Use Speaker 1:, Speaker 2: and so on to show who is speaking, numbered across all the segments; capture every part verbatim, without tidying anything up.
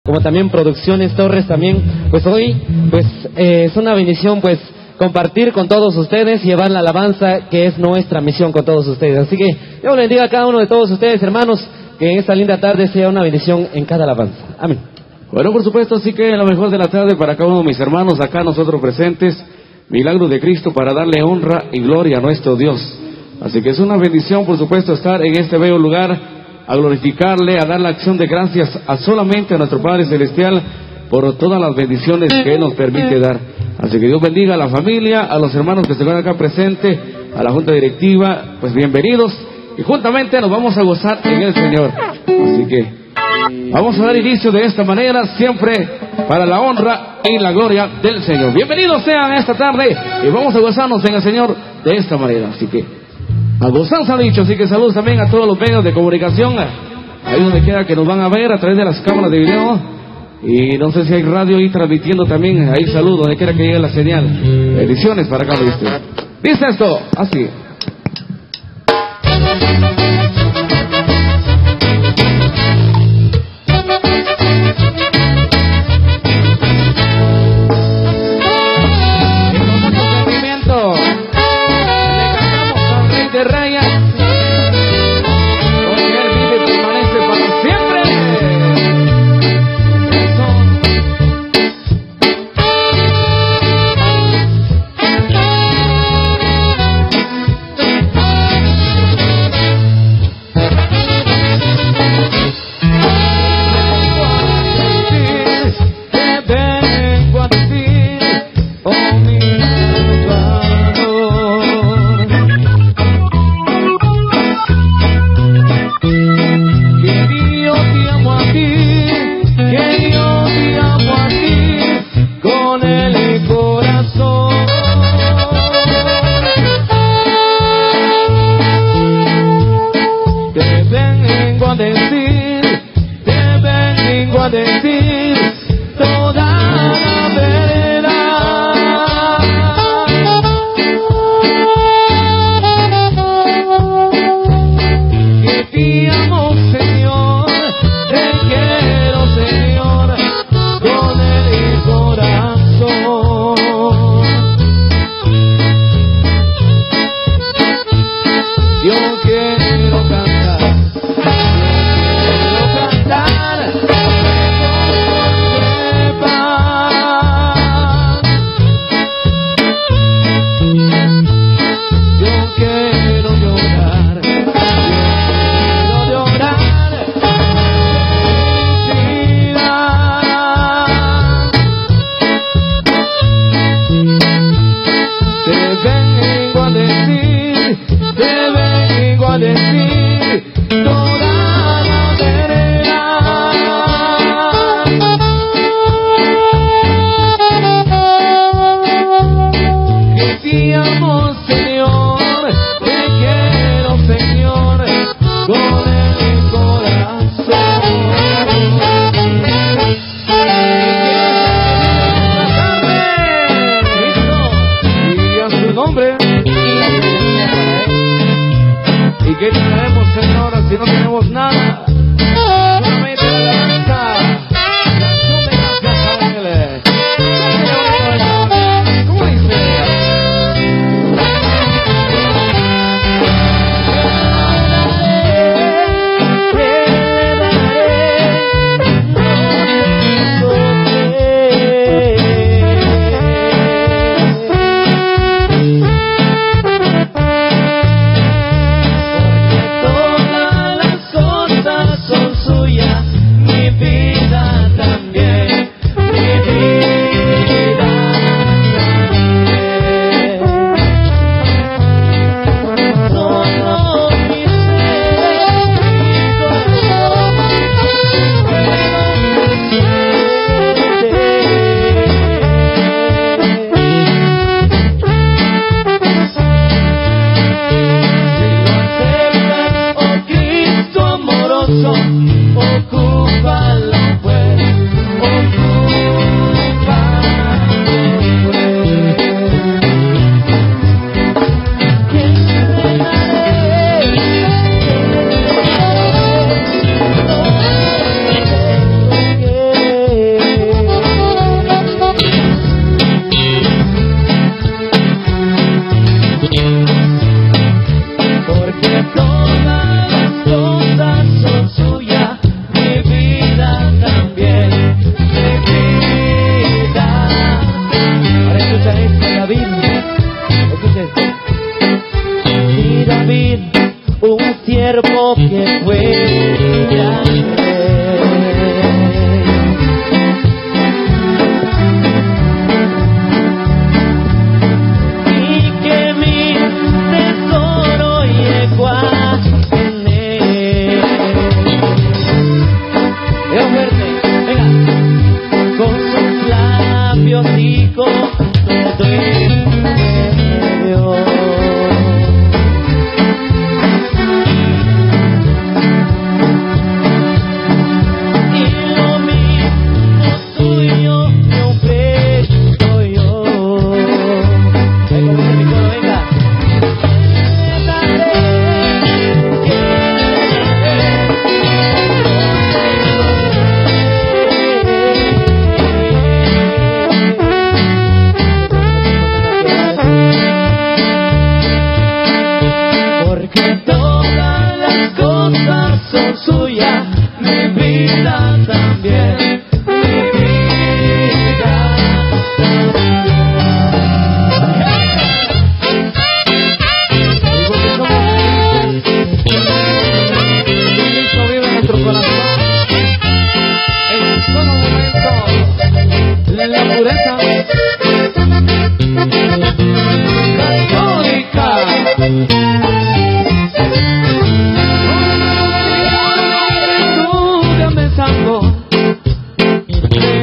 Speaker 1: como también Producciones Torres también, pues hoy pues eh, es una bendición pues compartir con todos ustedes y llevar la alabanza que es nuestra misión con todos ustedes. Así que Dios bendiga a cada uno de todos ustedes, hermanos, que en esta linda tarde sea una bendición en cada alabanza. Amén.
Speaker 2: Bueno, por supuesto, así que lo mejor de la tarde para cada uno de mis hermanos acá nosotros presentes, milagro de Cristo para darle honra y gloria a nuestro Dios. Así que es una bendición, por supuesto, estar en este bello lugar, a glorificarle, a dar la acción de gracias a solamente a nuestro Padre Celestial por todas las bendiciones que Él nos permite dar. Así que Dios bendiga a la familia, a los hermanos que se encuentran acá presentes, a la junta directiva, pues bienvenidos, y juntamente nos vamos a gozar en el Señor. Así que vamos a dar inicio de esta manera, siempre para la honra y la gloria del Señor. Bienvenidos sean esta tarde y vamos a gozarnos en el Señor de esta manera. Así que a gozar se ha dicho, así que saludos también a todos los medios de comunicación, ahí donde quiera que nos van a ver a través de las cámaras de video, y no sé si hay radio ahí transmitiendo también, ahí saludos donde quiera que llegue la señal. Bendiciones para cada uno de ustedes. Dice esto, así.
Speaker 3: Quiero cantar, quiero cantar,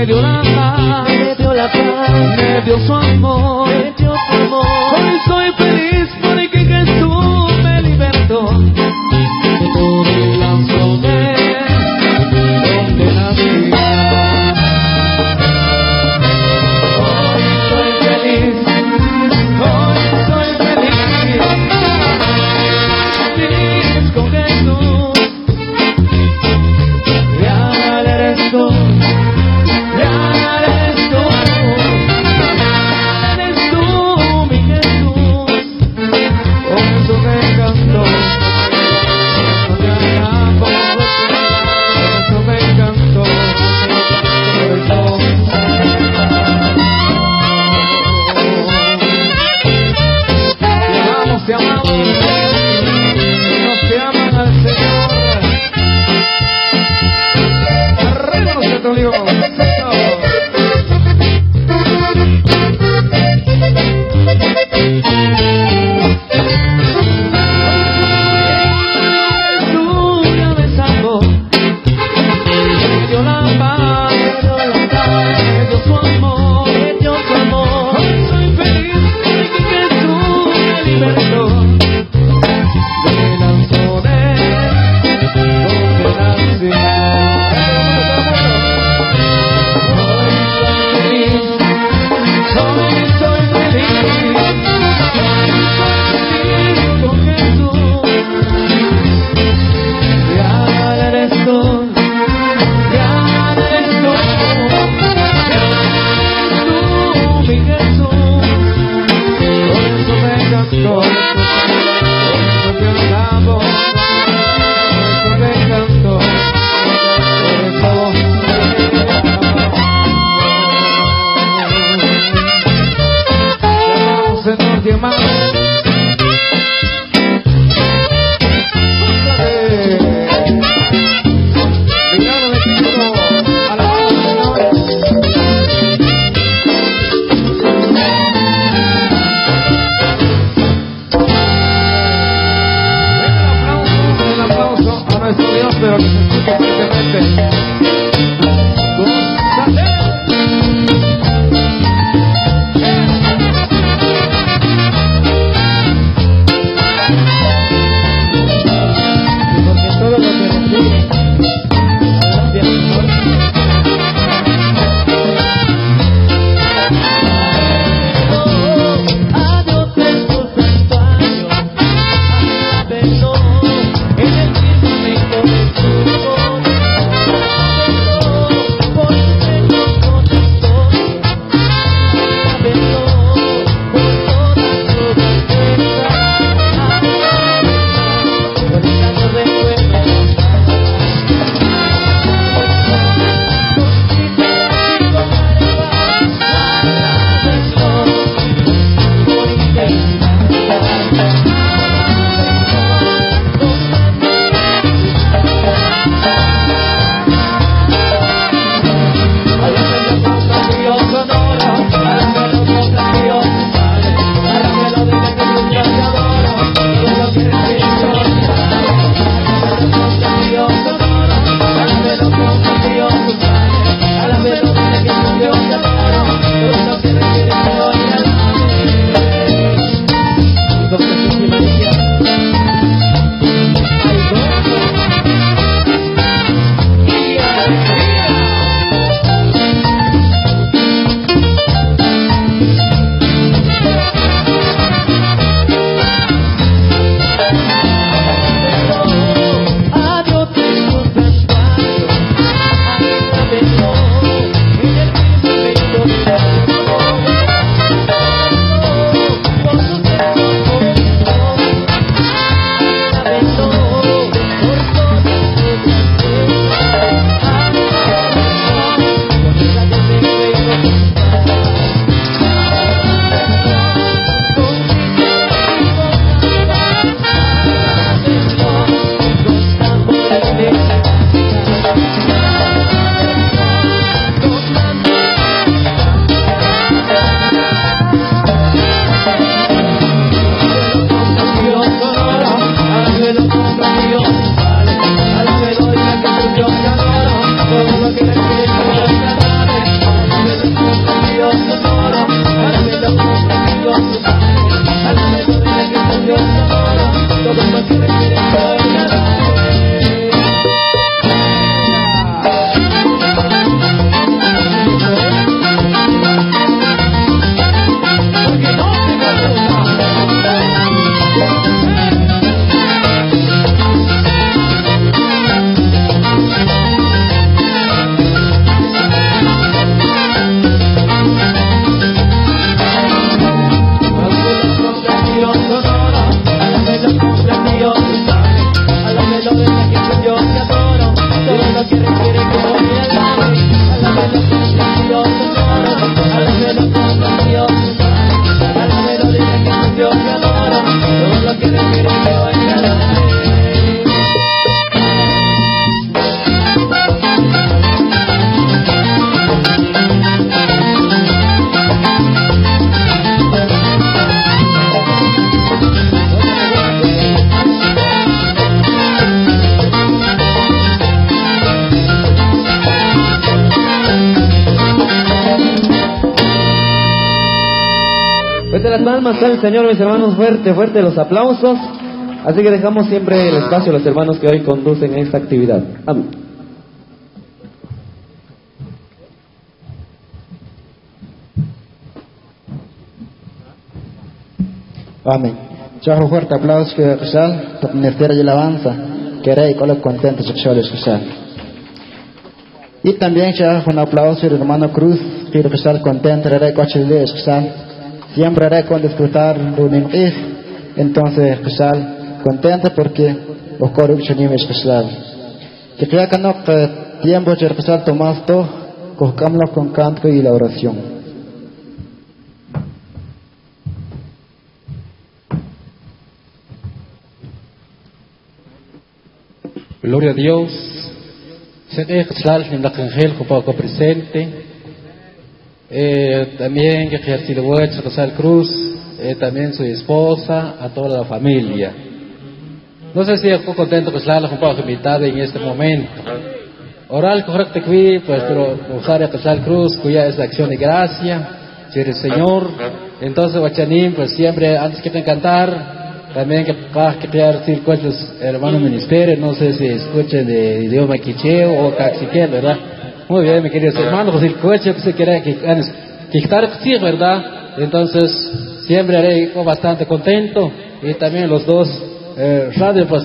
Speaker 2: dio la paz,
Speaker 1: me dio la paz,
Speaker 2: me dio su amor,
Speaker 1: me dio su amor.
Speaker 2: hoy soy feliz porque Jesús me libertó de todo lazo de condenación. Hoy soy feliz, hoy soy feliz, feliz con Jesús. Real eres tú, real
Speaker 1: Fuerte las palmas al Señor, mis hermanos, fuerte, fuerte los aplausos. Así que dejamos siempre el espacio a los hermanos que hoy conducen esta actividad. Amén.
Speaker 3: Amén. Yo un fuerte aplauso que Jesal, por ministrar y alabanza, que rey con los contentos sexuales Jesal. Y también ya un aplauso al hermano Cruz, que Jesal contento, rey coche de Jesal. Siempre rey con disfrutar de un hijo, entonces Jesal contento porque los coros de niños Jesal. Que creo que no que tiempo de Jesal tomás todo, cojamos con canto y la oración.
Speaker 4: Gloria a Dios. Se Jesal en la ángel que presente. Eh, también que Jesal Huecha, Jesal Cruz, eh, también su esposa, a toda la familia. No sé si estoy contento que Jesal un poco invitado en este momento. Oral correcto que pues pero usar a Jesal Cruz, cuya es la acción de gracia, si el Señor. Entonces Huachanín, pues siempre antes que te cantar. También que cada que te decir cosas hermanos ministerio, no sé si escuchen de idioma quicheo o caxiquel, ¿verdad? Muy bien, mi queridos hermanos, el coche que se quiere que que estar sí, ¿verdad? Entonces siempre haré bastante contento y también los dos eh, radio pues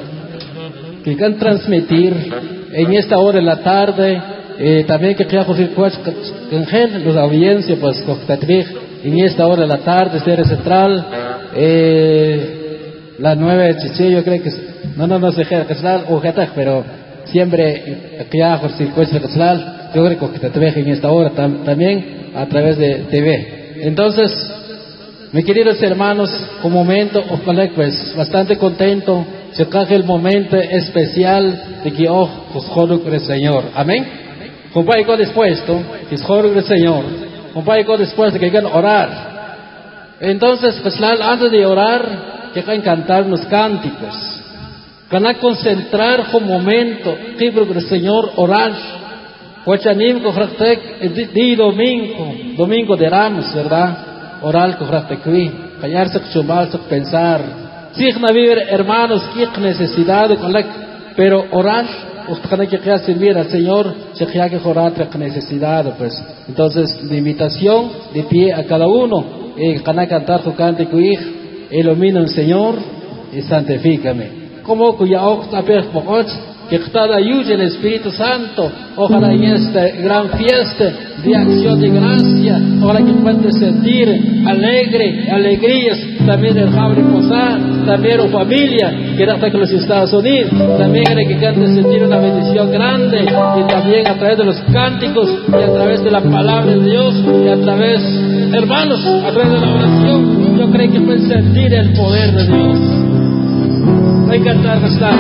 Speaker 4: que can transmitir en esta hora de la tarde eh, también que quiera decir coche que los audiencia pues con en esta hora de la tarde serie central. Eh, la nueva chiche yo creo que no no no sé qué es o qué pero siempre que hago el circuito nacional yo creo que te ve en esta hora tam, también a través de T V. Entonces mis queridos hermanos, un momento ojalá pues bastante contento se cae el momento especial de que oh pues joro con el Señor, amén. Compadre con dispuesto que es joro con el Señor, compadre con dispuesto que quieran orar. Entonces, pues antes de orar, que van a cantar unos cánticos. Van a concentrar un momento, que el Señor orar. Huachanim, di domingo, domingo de Ramos, ¿verdad? Orar con Ractequi, callarse con su pensar. Si no vivir, hermanos, qué necesidad, pero orar, usted que quiera servir al Señor, se quiera que orar con necesidad, pues. Entonces, de invitación, de pie a cada uno. Y van cantar tu cántico, ilumina el Señor y santifícame. Como cuya otra que está ayuda el Espíritu Santo, ojalá en esta gran fiesta de acción de gracia, ojalá que puedan sentir alegre, alegrías, también el Jabre Posar, también la familia que está en los Estados Unidos, también hay que puedan sentir una bendición grande, y también a través de los cánticos, y a través de la palabra de Dios, y a través, hermanos, a través de la oración, yo creo que pueden sentir el poder de Dios. Hay que cantar, ¿verdad?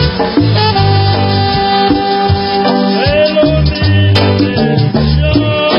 Speaker 5: Aleluya.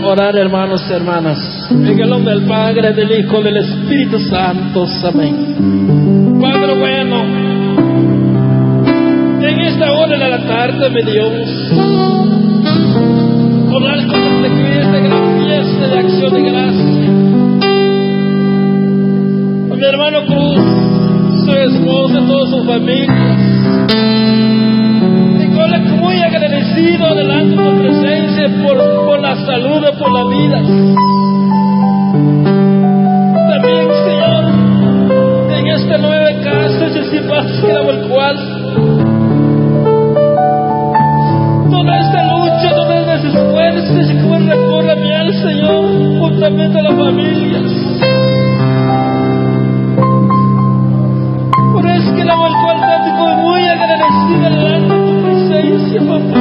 Speaker 5: orar, hermanos y hermanas. En el nombre del Padre, del Hijo, del Espíritu Santo. Amén. Padre bueno, en esta hora de la tarde, mi Dios, con algo de esta gran fiesta de acción de gracia, a mi hermano Cruz, su esposa, toda su familia, y con la muy agradecido delante de tu presencia por, por la salud, por la vida. También, Señor, en esta nueva casa, yo sí pasaba el cual toda esta lucha, todas las esfuerzos y como recorre mi al Señor, juntamente a las familias. Por eso que la cual estoy muy agradecida delante de tu presencia, papá.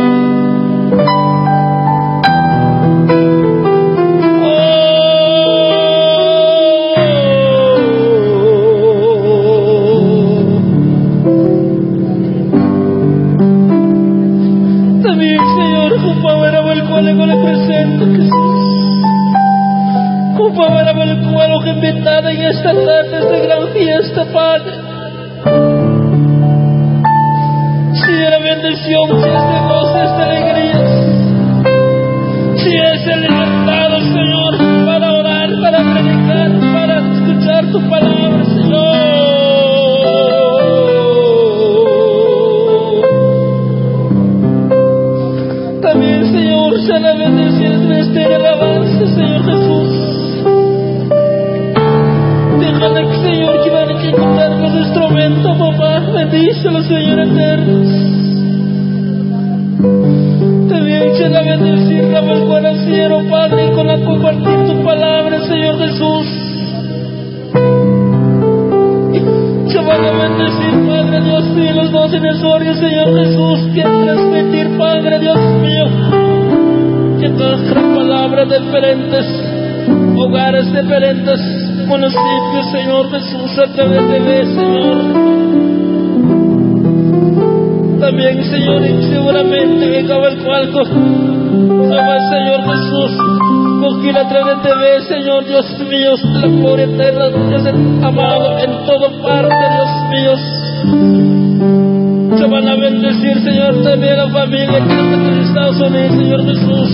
Speaker 5: Invitada en esta tarde, esta gran fiesta, Padre. Si es la bendición, si es de gozo, si es de alegría, si es el libertado, Señor, para orar, para predicar, para escuchar tu palabra, Señor. También, Señor, sea la bendición de este alabanza, Señor Jesús. Déjale, Señor, que van a ejecutar los instrumentos, papá. Bendícelo, Señor eterno. También se la bendecir, la cual nacieron, Padre, con la compartir tu palabra, Señor Jesús. Se van a bendecir, Padre Dios mío, los dos emisorios, Señor Jesús, que transmitir, Padre Dios mío, que trajan palabras de diferentes hogares, diferentes municipios, Señor Jesús, a través de vez, Señor. También, Señor, y seguramente en cada cual Señor Jesús, cogir a través de vez, Señor Dios mío, la gloria eterna, Dios amado, en toda parte, Dios mío. Se van a bendecir, Señor, también la familia que está en Estados Unidos, Señor Jesús.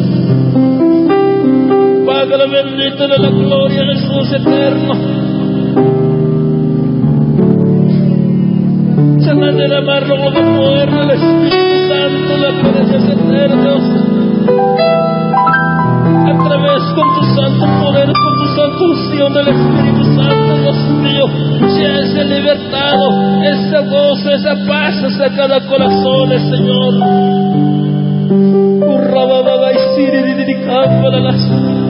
Speaker 5: Padre bendito de la gloria, Jesús eterno. Se van a derramar luego de poder del Espíritu Santo, la presencia eterna. A través con tu santo poder, con tu santa unción del Espíritu Santo, Dios mío, sea ese libertado, ese gozo, esa paz hacia cada corazón, Señor. Urrababa y siri dedicando la las.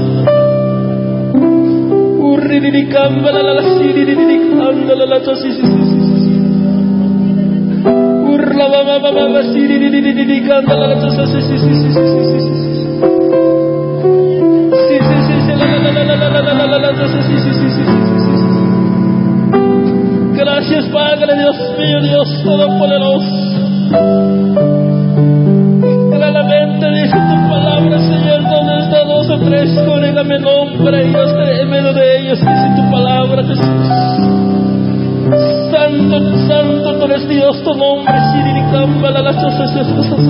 Speaker 5: Urridicamba la la siri dedicando la la tosi si si si. Urrababa baba siri dedicando la la tosi si si si si si. Si si si si la la la la la la la la tosi si si si si. Gracias, Padre Dios mío, Dios todopoderoso. Claramente dice tu palabra, Señor, donde está dos o tres, conégame nombre y yo estaré en medio de ellos, dice tu palabra, Jesús. Santo, santo, tú eres Dios, tu nombre, Siriricamba, la la cosa, sí,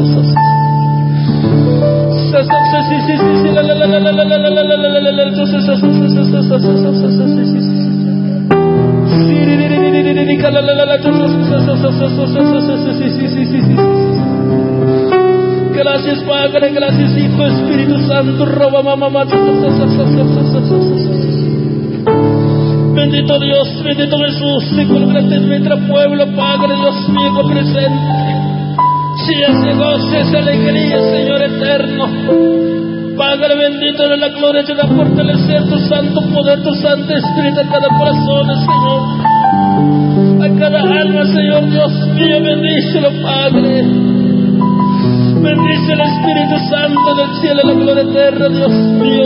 Speaker 5: sí, sí, la la la la la la la la la la la la la gracias, Padre, gracias, Hijo, Espíritu Santo, roba mamá. Bendito Dios, bendito Jesús, y con gracias nuestro pueblo, Padre, Dios mío, presente. Si ese goce, esa alegría, Señor eterno. Padre bendito de la gloria, te da fortalecer tu santo poder, tu santo espíritu a cada corazón, Señor. A cada alma, Señor Dios mío, bendícelo, Padre. Bendice el Espíritu Santo del cielo, la gloria eterna, Dios mío.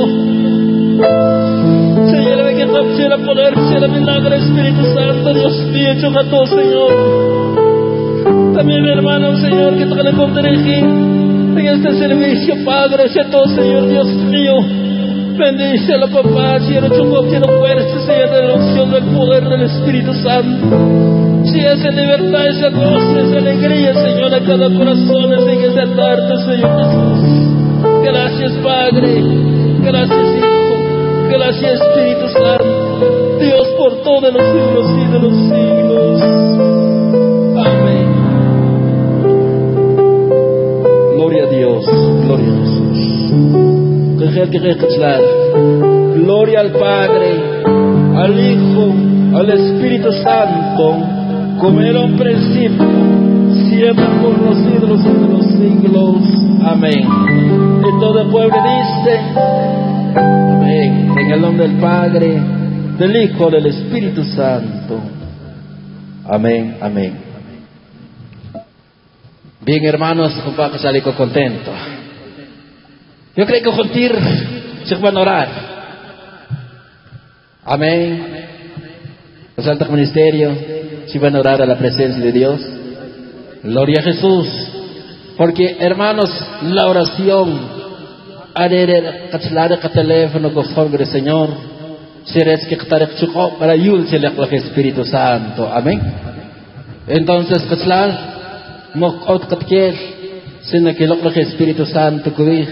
Speaker 5: Señor, de que tu quiera poder, sea milagro, Espíritu Santo, Dios mío, choca todo, Señor. También mi hermano, Señor, que te le dirigir. en este servicio, Padre, sea todo, Señor Dios mío. Bendícelo, papá, Señor, chocó, quiero fuerza, Señor, de la unción del poder del Espíritu Santo. Si esa libertad, esa gozo, esa alegría, Señor, a cada corazón en esta tarde, Señor Jesús. Gracias, Padre, gracias, Hijo, gracias, Espíritu Santo, Dios por todos los siglos y de los siglos. Amén. Gloria a Dios, gloria a Jesús. Gloria al Padre, al Hijo, al Espíritu Santo, como era un principio, siempre por los siglos y de los siglos. Amén. Y todo el pueblo dice: amén. En el nombre del Padre, del Hijo, del Espíritu Santo. Amén, amén. Bien, hermanos, compadre, salí contento. Yo creo que juntir se van a orar. Amén. Los altos ministerios se van a orar a la presencia de Dios. Gloria a Jesús. Porque, hermanos, la oración arer catlar el teléfono con el Señor. Serás que estar chuco para ayudarse al Espíritu Santo. Amén. Entonces, catlar mokot katkiel sino que el Espíritu Santo cubrir.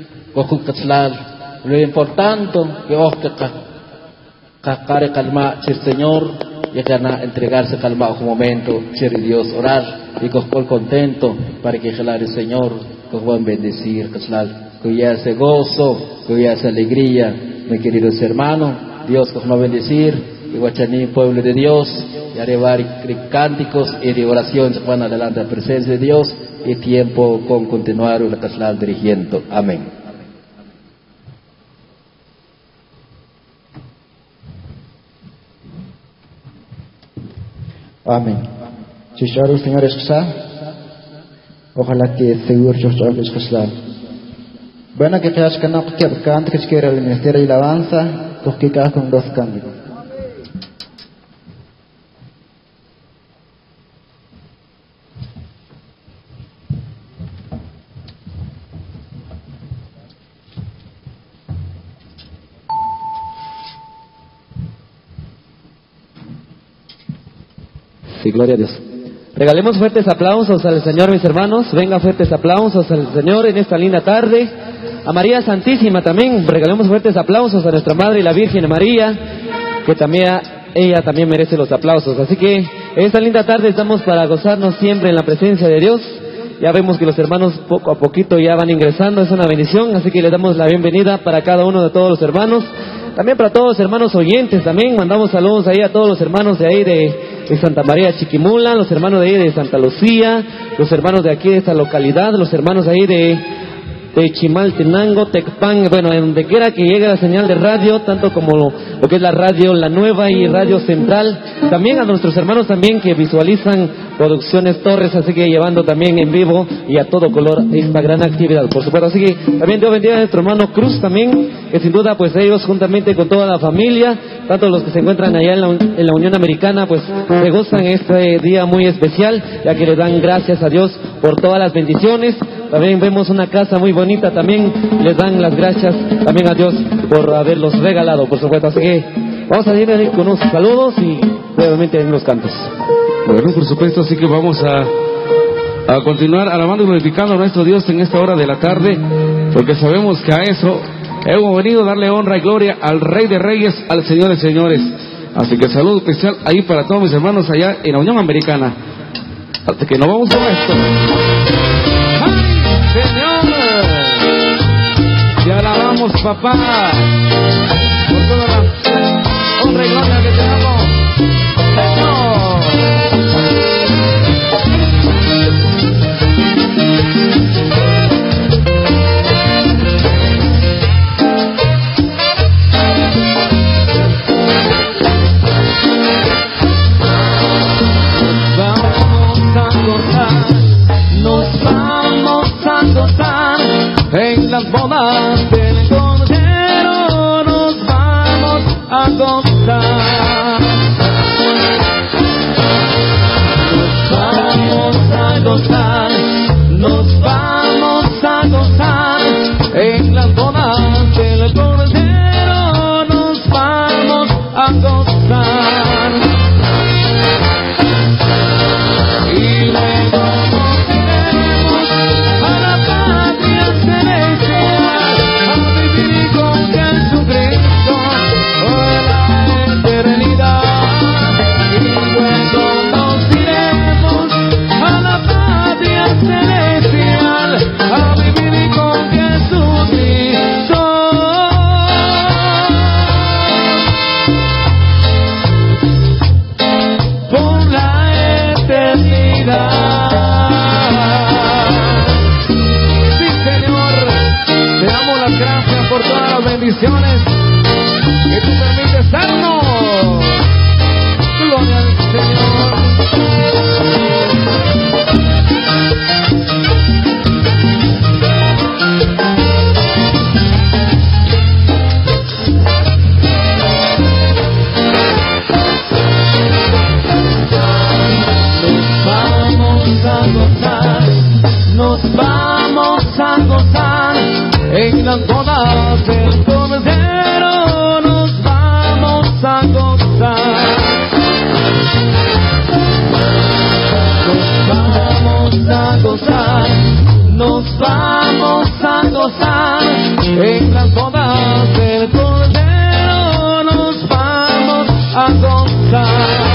Speaker 5: Lo importante que os que cacare calma el Señor y que entregarse calma un momento ser Dios orar y que os contento para que el Señor que os va a bendecir que ya se gozo que ya se alegría mis queridos hermanos Dios que os va a bendecir y guachaní pueblo de Dios y arevar cánticos y de oración se van adelante a la presencia de Dios y tiempo con continuar la caslal dirigiendo. Amén.
Speaker 3: Amén. Si el Señor es Jesús, ojalá que seguro yo soy Jesús. Bueno, que creas que no que cante que quiera el ministerio de alabanza, porque cada con dos cánticos.
Speaker 1: Sí, gloria a Dios. Regalemos fuertes aplausos al Señor, mis hermanos. Venga, fuertes aplausos al Señor en esta linda tarde. A María Santísima también. Regalemos fuertes aplausos a nuestra Madre y la Virgen María, que también ella también merece los aplausos. Así que en esta linda tarde estamos para gozarnos siempre en la presencia de Dios. Ya vemos que los hermanos poco a poquito ya van ingresando. Es una bendición. Así que les damos la bienvenida para cada uno de todos los hermanos. También para todos los hermanos oyentes también. Mandamos saludos ahí a todos los hermanos de ahí de... de Santa María Chiquimula, los hermanos de ahí de Santa Lucía, los hermanos de aquí de esta localidad, los hermanos ahí de, de Chimaltenango, Tecpan, bueno, en donde quiera que llegue la señal de radio, tanto como lo, lo que es la radio La Nueva y Radio Central, también a nuestros hermanos también que visualizan Producciones Torres, así que llevando también en vivo y a todo color esta gran actividad, por supuesto. Así que también Dios bendiga a nuestro hermano Cruz también, que sin duda pues ellos juntamente con toda la familia, tanto los que se encuentran allá en la, en la Unión Americana, pues se gozan este día muy especial, ya que le dan gracias a Dios por todas las bendiciones. También vemos una casa muy bonita, también les dan las gracias también a Dios por haberlos regalado, por supuesto. Así que vamos a ir ahí con unos saludos y brevemente en los cantos.
Speaker 2: Bueno, por supuesto, así que vamos a, a continuar alabando y glorificando a nuestro Dios en esta hora de la tarde, porque sabemos que a eso hemos venido a darle honra y gloria al Rey de Reyes, al Señor de Señores. Así que saludo especial ahí para todos mis hermanos allá en la Unión Americana. Así que nos vamos con esto. ¡Ay, Señor! Te alabamos, papá, por toda la honra y gloria que te damos. ¡Señor!
Speaker 1: En las bodas del Cordero nos vamos a gozar. Nos vamos a gozar, nos vamos a
Speaker 2: bendiciones que tú permites darnos. Gloria al Señor.
Speaker 1: Nos vamos a gozar en las bodas del Cordero, nos vamos a gozar. Nos vamos a gozar, nos vamos a gozar en las bodas del Cordero, nos vamos a gozar.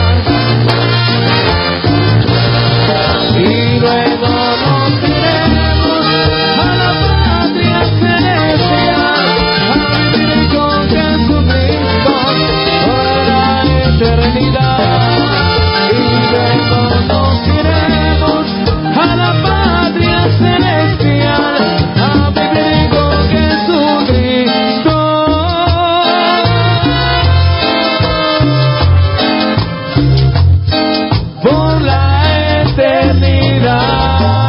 Speaker 1: Y luego nos iremos a la patria celestial, a vivir con Jesucristo por la eternidad. Y luego nos iremos a la patria celestial, a vivir con Jesucristo por la eternidad.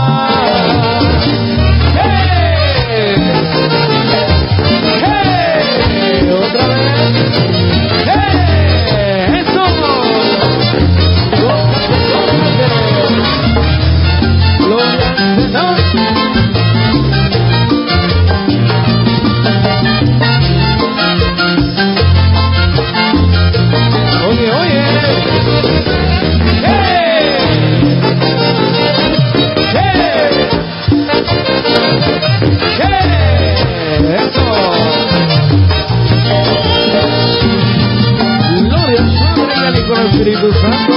Speaker 1: Espíritu Santo.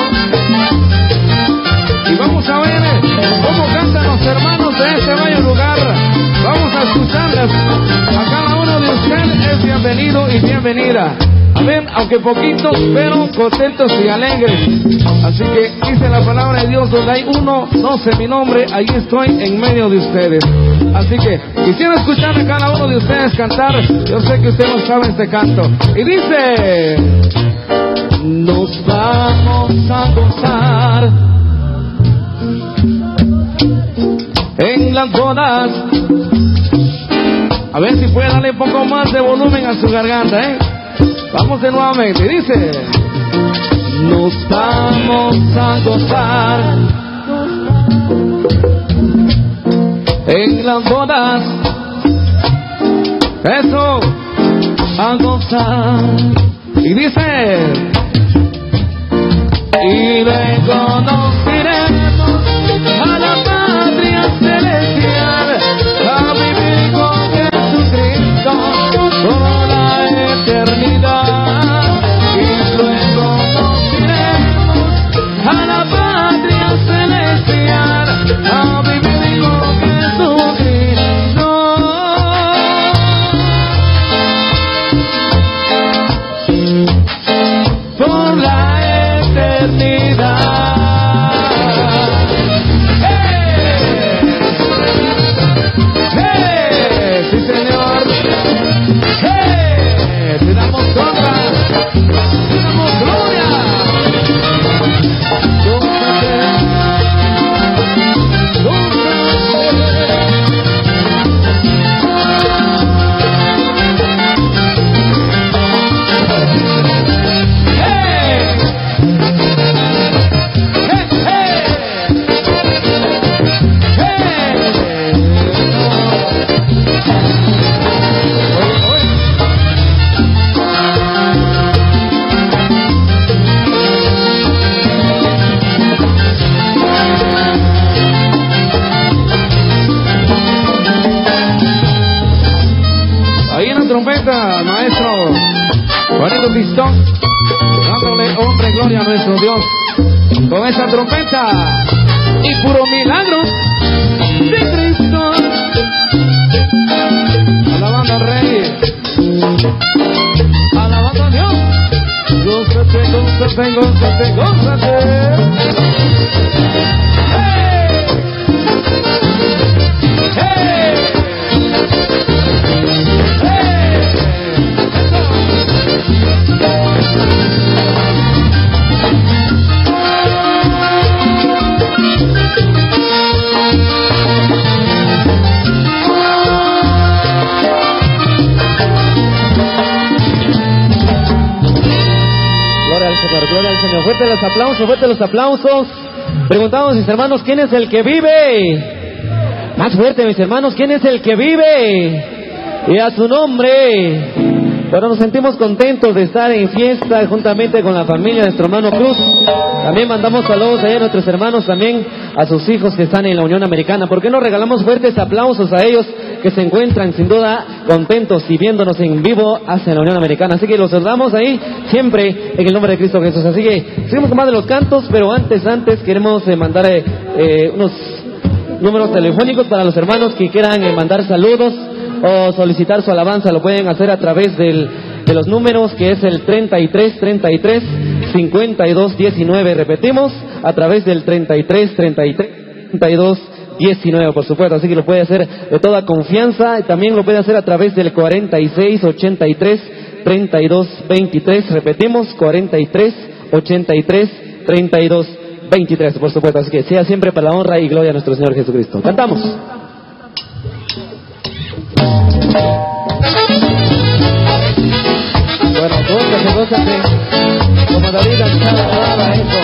Speaker 1: Y vamos a ver cómo cantan los hermanos de este bello lugar. Vamos a escucharles. A cada uno de ustedes es bienvenido y bienvenida. Amén, aunque poquitos, pero contentos y alegres. Así que dice la palabra de Dios, donde hay uno, no sé mi nombre, ahí estoy en medio de ustedes. Así que quisiera escuchar a cada uno de ustedes cantar. Yo sé que ustedes no saben este canto. Y dice: nos vamos a gozar en las bodas. A ver si puede darle un poco más de volumen a su garganta, ¿eh? Vamos de nuevamente, dice: nos vamos a gozar en las bodas. Eso, a gozar. Y dice: y luego nos iremos a la patria celestial, a vivir con Jesucristo por la eternidad. Y luego nos iremos a la patria celestial, a vivir con Jesucristo por la eternidad. ¡Hey! ¡Hey! ¡Sí, señor! ¡Hey! ¡Te damos honra! ¡Te damos gloria! Trompeta, maestro Juanito Pistón, dándole honra y gloria a nuestro Dios con esa trompeta y puro milagro de Cristo. Alabando al Rey, alabando a Dios. Gózate, gózate, gózate, gózate. ¡Hey! ¡Hey! ¡Hey! fuerte los aplausos, fuerte los aplausos. Preguntamos, mis hermanos, ¿quién es el que vive? Más fuerte, mis hermanos, ¿quién es el que vive? Y a su nombre. Pero nos sentimos contentos de estar en fiesta juntamente con la familia de nuestro hermano Cruz. También mandamos saludos allá a nuestros hermanos, también a sus hijos que están en la Unión Americana. ¿Por qué no regalamos fuertes aplausos a ellos que se encuentran sin duda contentos y viéndonos en vivo hacia la Unión Americana? Así que los saludamos ahí siempre en el nombre de Cristo Jesús. Así que seguimos con más de los cantos, pero antes, antes queremos eh, mandar eh, eh, unos números telefónicos para los hermanos que quieran eh, mandar saludos o solicitar su alabanza. Lo pueden hacer a través del, de los números, que es el treinta y tres, treinta y tres, cincuenta y dos, diecinueve. Repetimos, a través del treinta y tres, treinta y tres, cincuenta y dos, diecinueve, por supuesto. Así que lo puede hacer de toda confianza. También lo puede hacer a través del cuarenta y seis, ochenta y tres, treinta y dos, veintitrés. Repetimos, cuarenta y tres, ochenta y tres, treinta y dos, veintitrés, por supuesto. Así que sea siempre para la honra y gloria a nuestro Señor Jesucristo. Cantamos. Bueno, gózate, gózate, como David danzaba, alaba eso.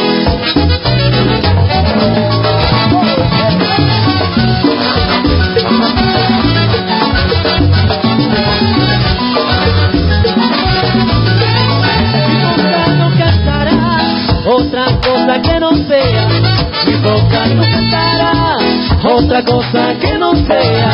Speaker 5: No cantará otra cosa que no sea, mi boca no cantará otra cosa que no sea.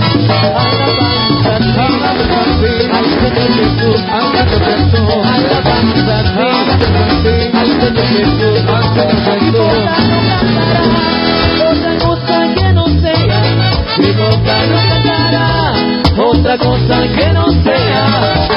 Speaker 5: Otra cosa que no sea,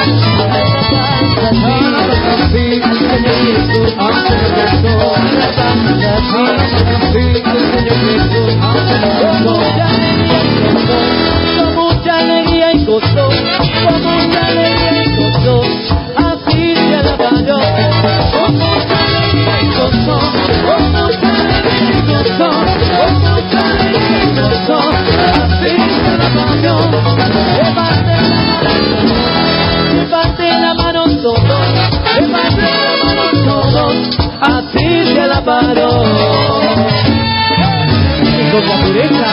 Speaker 5: con mucha alegría y gozo, con mucha alegría y gozo, así se alaba yo. Con mucha alegría y gozo, con mucha alegría y gozo, con mucha alegría y gozo, así se alaba yo. Levante la mano todos, levante la mano todos, así se alabaron. Y con la pureza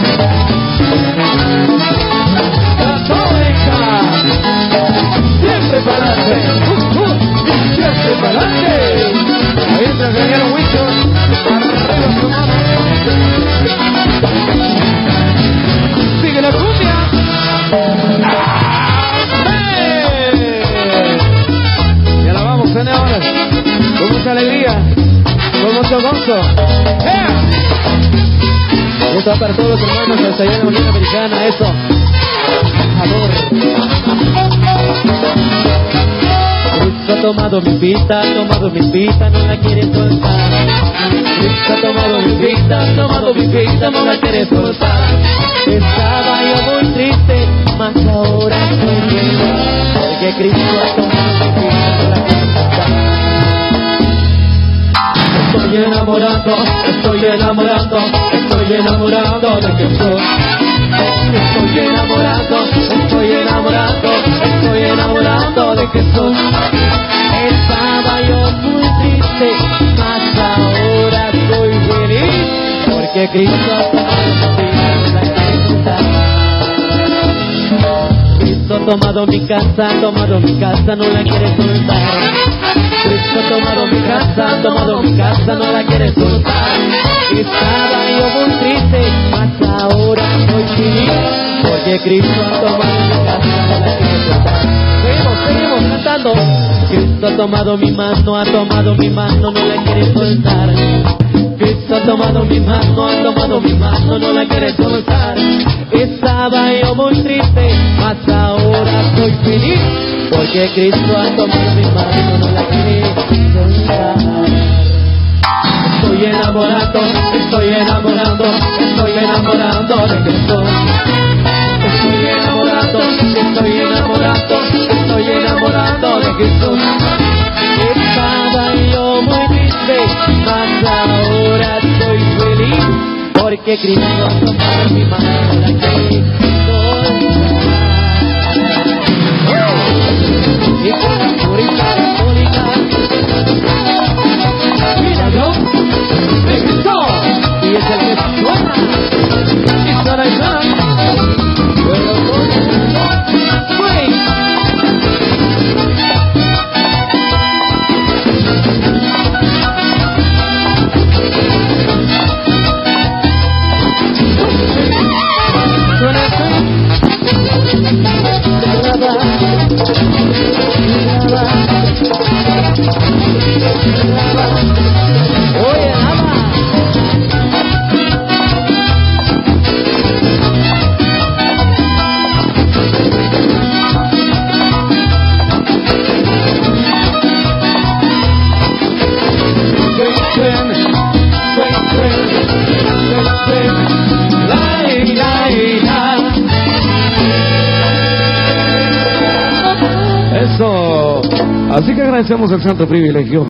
Speaker 5: católica, siempre para adelante, uh, uh, siempre para adelante. Ahí entra el granero Wichos, arriba su mano. Sigue la cumbia. Ahora, con mucha alegría, con mucho gozo. ¡Eh! Esto para todos los hermanos hasta allá en la Unión Americana, eso. Amor. Cristo ha tomado mi vida, ha tomado mi vida, no la quiere soltar. Cristo ha tomado mi vida, ha tomado mi vida, no la quiere soltar. Estaba yo muy triste, mas ahora estoy bien, porque Cristo ha tomado mi vida, no la quiere soltar. Estoy enamorado, estoy enamorado, estoy enamorado de Jesús. Estoy enamorado, estoy enamorado, estoy enamorado de Jesús. Estaba yo muy triste, mas ahora estoy feliz, porque Cristo ha tomado mi vida. Cristo ha tomado mi casa, ha tomado mi casa, no la quiere soltar. Cristo ha tomado mi casa, ha tomado mi casa, no la quiere soltar. Estaba yo muy triste, mas ahora estoy feliz, porque Cristo ha tomado mi casa, no la quiere soltar. Seguimos, seguimos cantando. Cristo ha tomado mi mano, ha tomado mi mano, no la quiere soltar. Cristo ha tomado mi mano, ha tomado mi mano, no la quiere soltar. Estaba yo muy triste, mas ahora estoy feliz, porque Cristo ha tomado mi mano, no la quiere soltar. Estoy enamorado, estoy enamorado, estoy enamorado de Cristo. Estoy enamorado, estoy enamorado, estoy enamorado de Jesús. Estaba yo muy triste, mas ahora estoy feliz, porque Cristo ha tomado mi mano, no la quiere soltar. Y con la pureza católica,
Speaker 2: Así que agradecemos el santo privilegio